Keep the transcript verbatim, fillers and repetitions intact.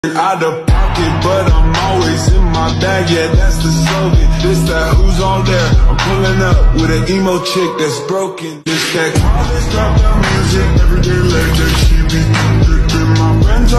Out of pocket, but I'm always in my bag. Yeah, that's the slogan. This that who's on there. I'm pulling up with an emo chick that's broken. This that college dropout music. Every day like that she be dripping. My friends